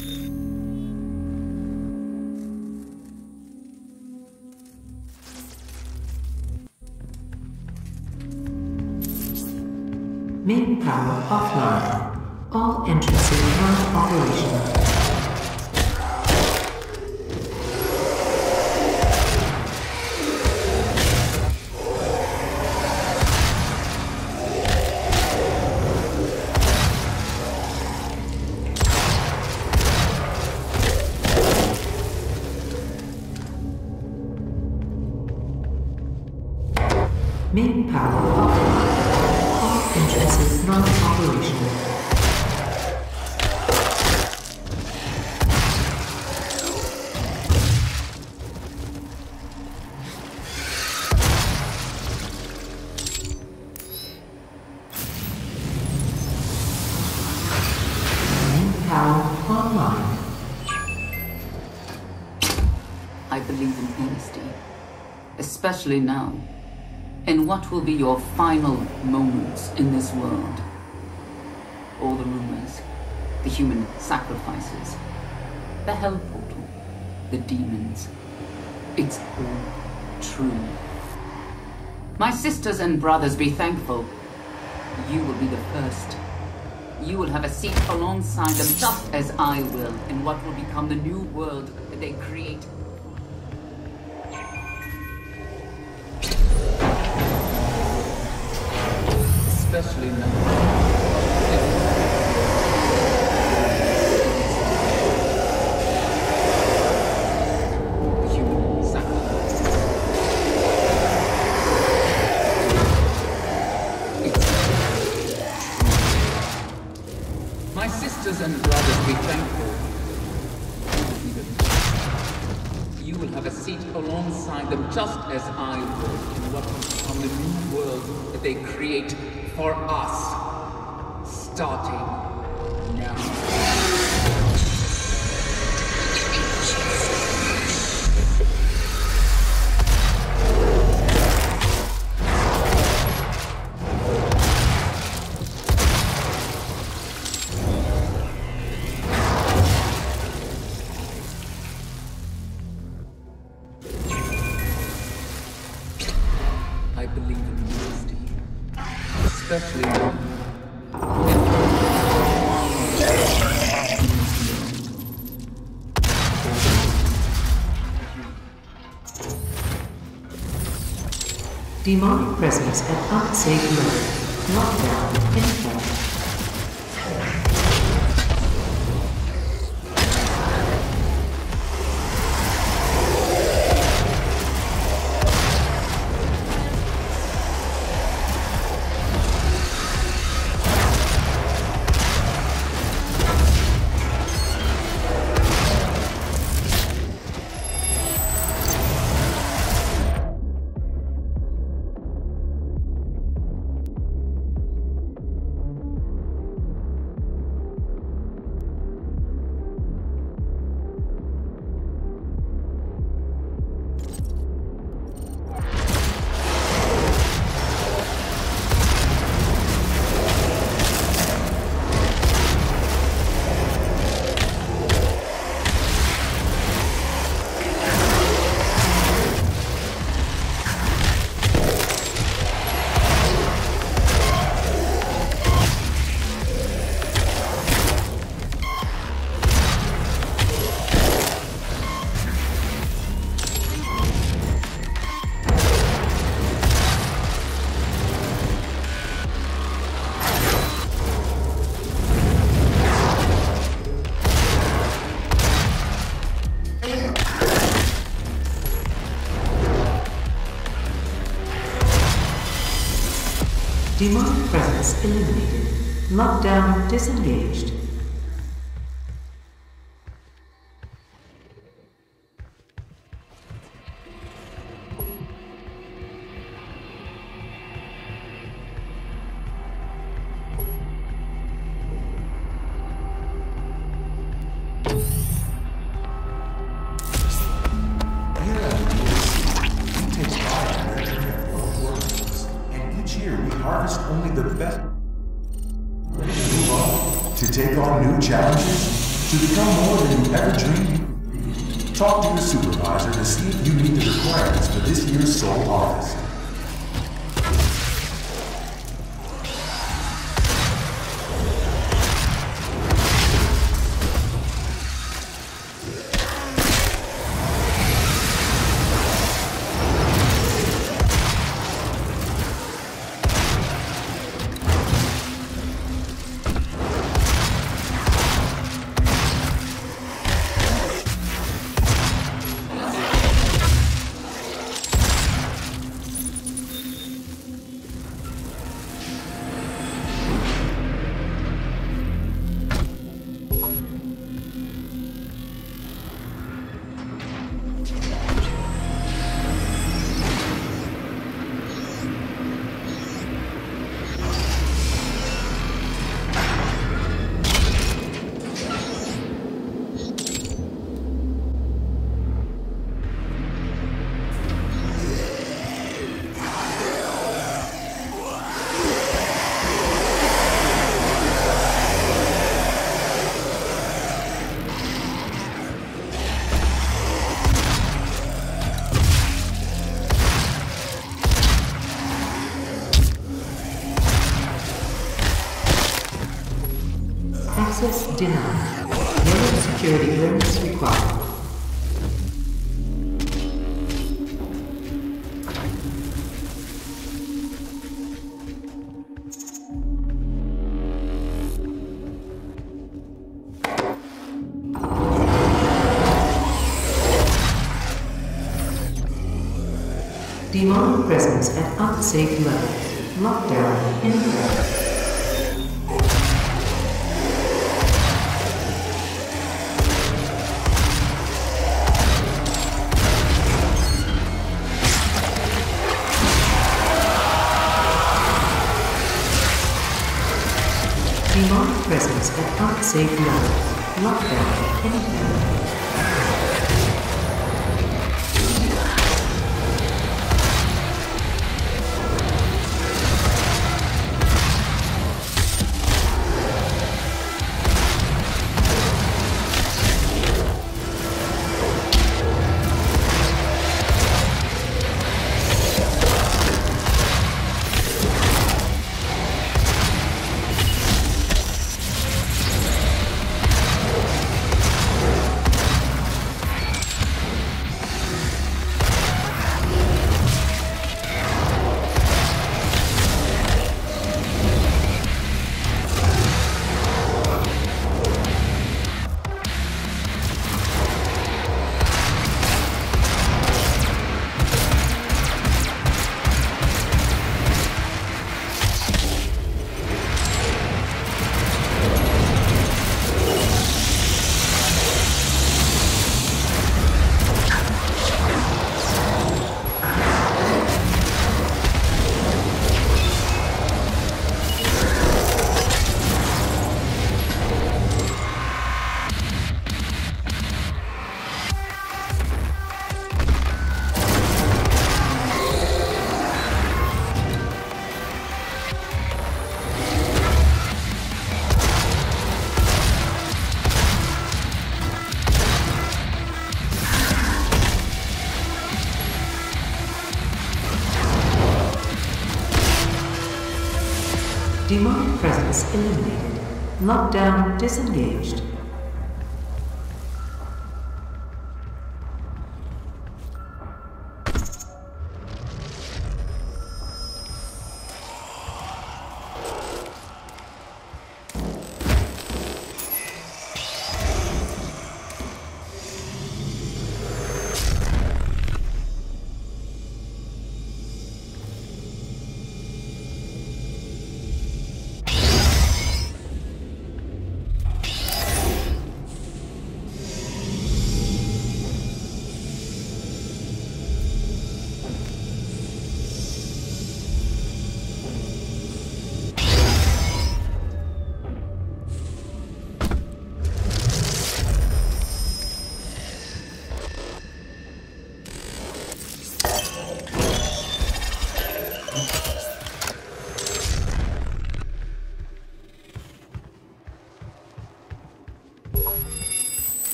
Main power offline. All entrances not operational. Main power offline. All entrances not operational. Main power online. I believe in honesty, especially now. And what will be your final moments in this world? All the rumors, the human sacrifices, the hell portal, the demons. It's all true. My sisters and brothers, be thankful. You will be the first. You will have a seat alongside them, just as I will, in what will become the new world that they create. Especially now. Human sacrifice. My sisters and brothers, be thankful. You will have a seat alongside them, just as I will, in what will become the new world that they create for us, starting now. I believe in honesty, especially now. Demonic presence at unsafe mode. Lockdown in effect. Demonic presence eliminated. Lockdown disengaged. Harvest only the best. Ready to move on? To take on new challenges? To become more than you ever dreamed? Talk to your supervisor to see if you meet the requirements for this year's Soul Harvest. Access denied. No security clearance required. Demonic presence at unsafe levels. Lockdown in place. Demonic presence at unsafe levels. Lockdown in place. Demonic presence eliminated. Lockdown disengaged.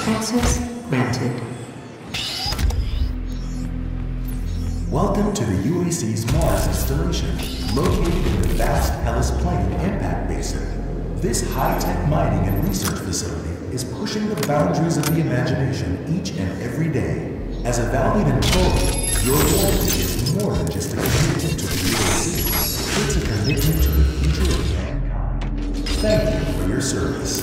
Access granted. Welcome to the UAC's Mars installation, located in the vast Hellas Plain impact basin. This high-tech mining and research facility is pushing the boundaries of the imagination each and every day. As a valiant employee, your loyalty is more than just a commitment to the UAC. It's a commitment to the future of mankind. Thank you for your service.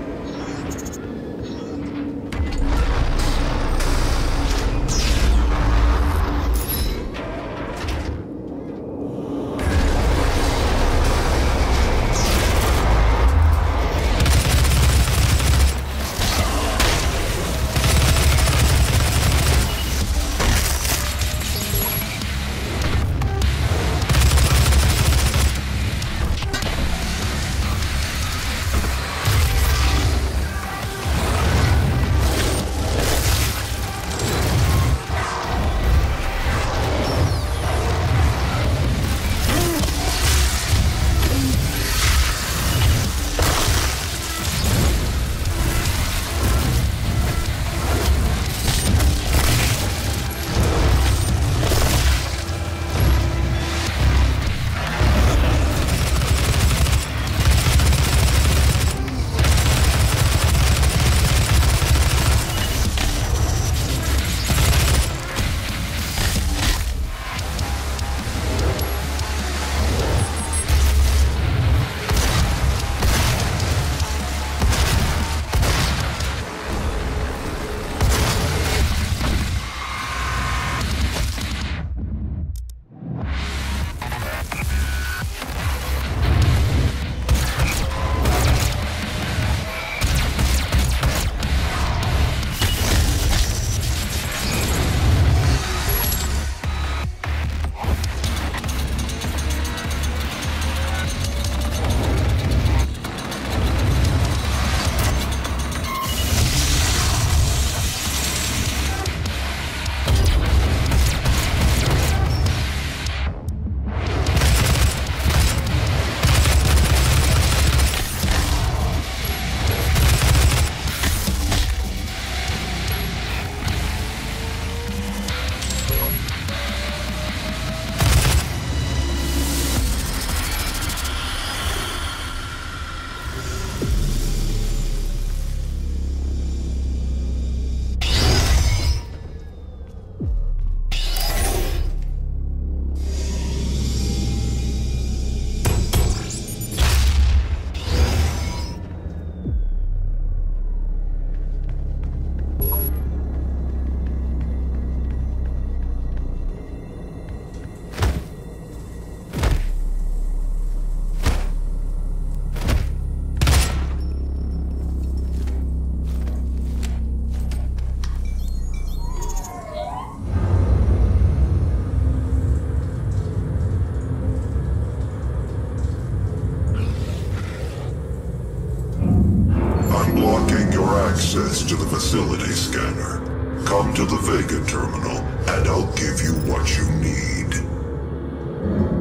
Access to the facility scanner. Come to the Vega terminal, and I'll give you what you need.